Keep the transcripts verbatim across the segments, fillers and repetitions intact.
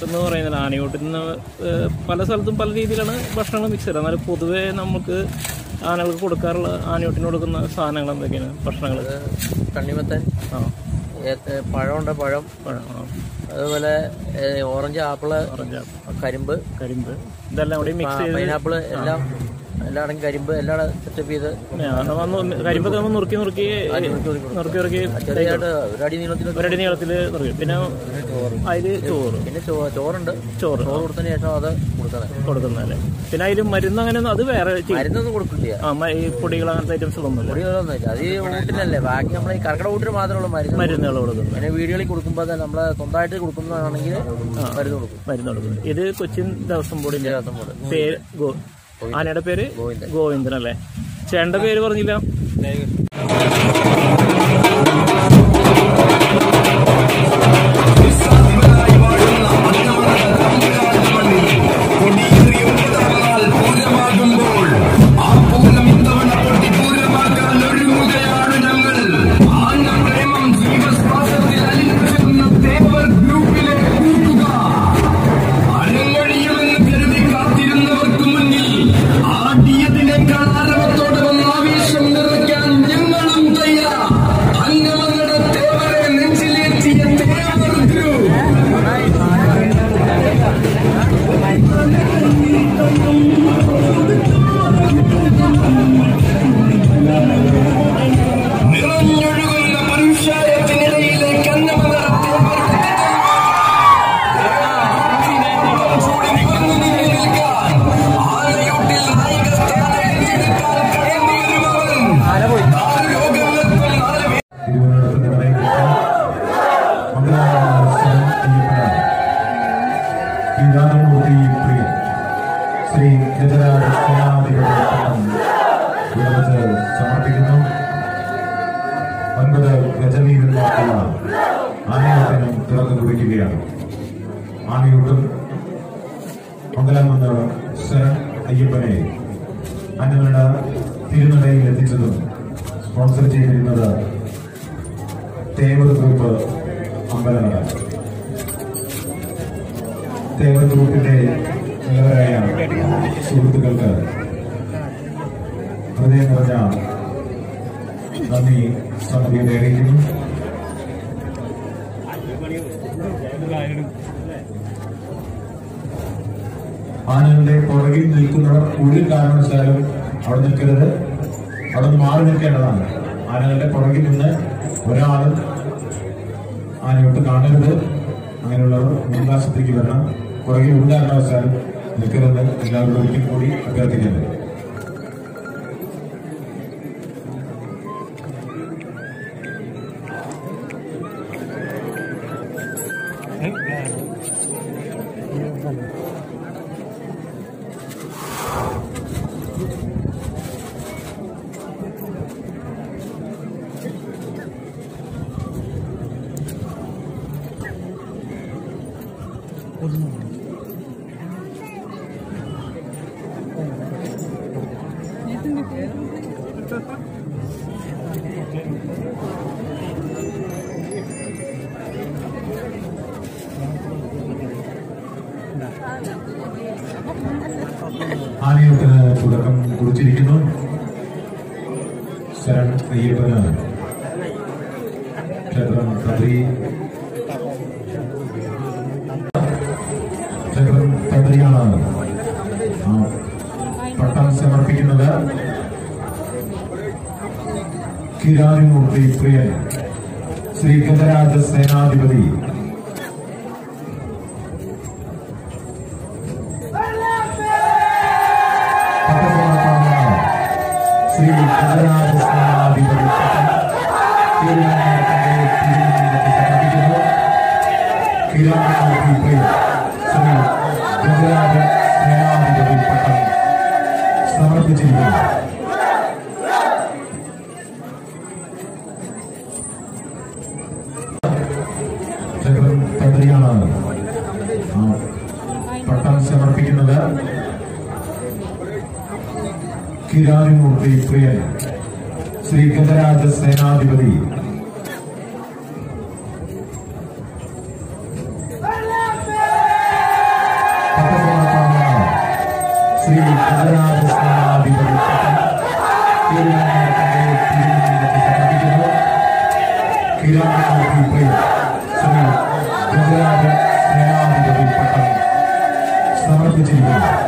എന്ന് പറയുന്നത് ആനയൂട്ടിൽ നിന്ന് പല സ്ഥലത്തും പല രീതിയിലാണ് ഭക്ഷണങ്ങൾ മിക്സ് ചെയ്യുന്നത്. എന്നാലും പൊതുവേ നമുക്ക് ആനകൾക്ക് കൊടുക്കാറുള്ള ആനയൂട്ടിന് കൊടുക്കുന്ന സാധനങ്ങൾ എന്തൊക്കെയാണ് ഭക്ഷണങ്ങൾ? തണ്ണിമത്തൻ, ആ പഴമുണ്ട്, പഴം, പഴം, അതുപോലെ ഓറഞ്ച്, ആപ്പിള്, ഓറഞ്ച്, കരിമ്പ് കരിമ്പ് ഇതെല്ലാം കൂടി മിക്സ് ചെയ്ത്, പൈനാപ്പിള്, എല്ലാം എല്ലായിടം കരിമ്പ് എല്ലാം സെറ്റപ്പ് ചെയ്ത് കരിമ്പൊക്കെ നമ്മൾ നുറുക്കി നുറുക്കി നുറുക്കി നുറുക്കി ചെറിയായിട്ട് ഒരടി നീളത്തിൽ ഒരടി നീളത്തിൽ നുറുക്കി. പിന്നെ അതിൽ ചോറ്, പിന്നെ ചോറുണ്ട്. ചോറ് ചോറ് കൊടുത്തതിന് ശേഷം അത് കൊടുക്കുന്നത് കൊടുക്കുന്നതല്ലേ. പിന്നെ അതിൽ മരുന്ന് അങ്ങനെ അത് വേറെ മരുന്നൊന്നും കൊടുക്കില്ല. ആ ഈ പൊടികൾ അങ്ങനത്തെ ഐറ്റംസുകളൊന്നുമില്ല. പൊടികളൊന്നുമില്ല. അത് ഈ ഊട്ടിലല്ലേ. ബാക്കി നമ്മൾ ഈ കർക്കിടക ഊട്ടിന് മാത്രമുള്ള മരുന്ന് മരുന്നുകൾ കൊടുക്കുന്നത്. പിന്നെ വീടുകളിൽ കൊടുക്കുമ്പോൾ നമ്മൾ സ്വന്തമായിട്ട് കൊടുക്കുന്നതാണെങ്കിൽ മരുന്ന് കൊടുക്കും മരുന്ന് കൊടുക്കുന്നത്. ഇത് കൊച്ചിൻ ദേവസ്വം ബോർഡിന്റെ ദേവസ്വം ബോർഡ് പേര് ആനയുടെ പേര് ഗോവിന്ദൻ അല്ലേ? ചേട്ടന്റെ പേര് പറഞ്ഞില്ല. ശ്രീ ഗജരാജ സമർപ്പിക്കുന്നു. ഒൻപത് ഗജവീരന്മാർക്കുള്ള ആനയൂട്ടിനും തുറന്നു കുറിക്കുകയാണ്. ആനയൂട്ടും മംഗലാമെന്ന ശരൺ അയ്യപ്പനെ അന്നമനട തിരുനടയിൽ എത്തിച്ചതും സ്പോൺസർ ചെയ്തിരുന്നത് തേവർ ഗ്രൂപ്പ് അമ്പലനട. തേവർ ഗ്രൂപ്പിന്റെ നല്ലവരായ സുഹൃത്തുക്കൾക്ക് ഹൃദയം നിറഞ്ഞ നന്ദി സമിതിയുടെ അറിയിക്കുന്നു. ആനകളുടെ പുറകിൽ നിൽക്കുന്നവർ ഒരു കാരണവശാലും അവിടെ നിൽക്കരുത്, അവിടെ നിന്ന് മാറി നിൽക്കേണ്ടതാണ്. ആനകളുടെ പുറകിൽ നിന്ന് ഒരാളും ആനയോട്ട് കാണരുത്. അങ്ങനെയുള്ളവർ മുൻകാശത്തേക്ക് വരണം. പുറകിൽ ഒരു കാരണവശാലും നിൽക്കരുത്. എല്ലാവരും ഒരിക്കൽ കൂടി അഭ്യർത്ഥിക്കുന്നത്. ആനയൂട്ടിന് തുടക്കം കുറിച്ചിരിക്കുന്നു. ശരൺ അയ്യപ്പന് ക്ഷേത്രം തന്ത്രി ക്ഷേത്രം തന്ത്രിയാണ് പട്ടം സമർപ്പിക്കുന്നത്. കിരാരിമൂർത്തി പ്രിയൻ ശ്രീ ഗജരാജ സേനാധിപതി ശ്രീ ഗജരാജ സേനാധിപതി സമർപ്പിക്കുന്നു. കിരാരിമൂർത്തി പ്രിയൻ ശ്രീ ഗജരാജ സേനാധിപതി പട്ടം സമർപ്പിച്ചിരിക്കുന്നു. ക്ഷേത്രം തന്ത്രിയാണ് പട്ടം സമർപ്പിക്കുന്നത്. കിരാരിമൂർത്തി പ്രിയൻ ശ്രീ ഗജരാജ സേനാധിപതി ശ്രീ ഗജരാജസ്നാധിപതി സമർപ്പിക്കുന്നു. കിരാമൂർത്തി പ്രിയ ശ്രീ ഗജരാജ സേനാധിപതി പട്ടം സമർപ്പിച്ചിരിക്കുന്നു.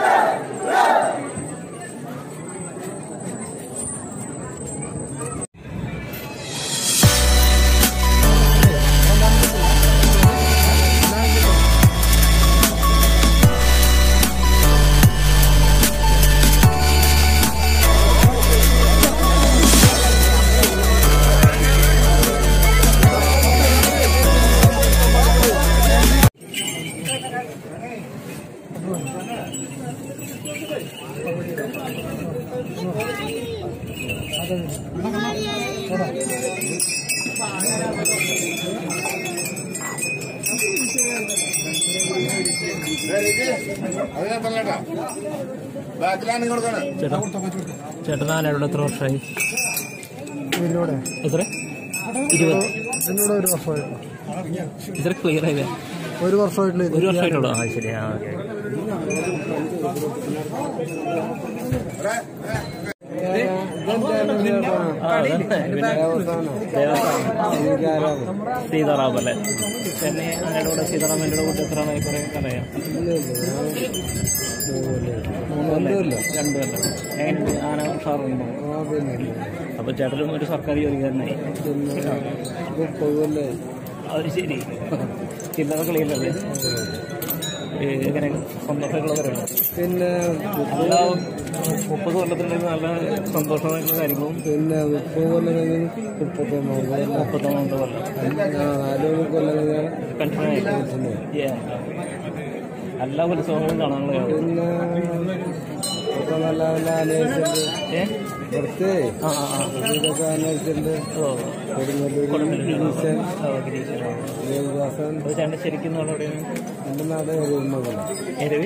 ചേട്ടൻ ആനയോട് എത്ര വർഷമായി? എത്ര? ഇരുപത്. ഒരു വർഷമായിട്ടുള്ളൂ. ഇത്ര ക്ലിയർ ആയില്ലേ? ഒരു വർഷമായിട്ടുള്ള ഒരു വർഷമായിട്ടുള്ളൂ. ആ ശരി. ആ ഓക്കെ. സീതാറാം അല്ലേ? ചെന്നൈ ആനയുടെ കൂടെ സീതാറാമൻ്റെ കൂടെ എത്ര ആളായി പറയാൻ അറിയാം? മൂന്ന് കൊല്ലം. രണ്ട് കൊല്ലം. എങ്ങനെയുണ്ട് ആന ഉഷാറുണ്ടോ? അപ്പൊ ചേട്ടനും ഒരു സർക്കാർ ജോലിക്കാരനായി. അത് ശരി. ചില്ലറ കളിയില്ലല്ലേ? എങ്ങനെ സന്തോഷമുള്ളവരാണ്? പിന്നെ നല്ല മുപ്പത് കൊല്ലത്തിലേക്ക് നല്ല സന്തോഷമായിട്ടുള്ള കാര്യങ്ങളും പിന്നെ മുപ്പത് കൊല്ലം മുപ്പത്തൊന്നാമത് മുപ്പത്തൊന്നാമത്തെ കൊല്ലം നാല് കൊല്ലം പെൻഷനായി എല്ലാ ഉത്സവങ്ങളും കാണാനുള്ള പിന്നെ നല്ല നല്ല അന്വേഷിച്ചിട്ടുണ്ട്. ഇവിടുത്തെ ഇതൊക്കെ അന്വേഷിച്ചിട്ടുണ്ട്. ചേട്ടൻ ശരിക്കും എവിടെയാണ്? എൻ്റെ നാട് എരവി.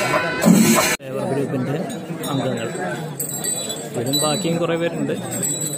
ഗ്രൂപ്പിൻ്റെ അംഗങ്ങൾ. ഇതിലും ബാക്കിയും കുറേ പേരുണ്ട്.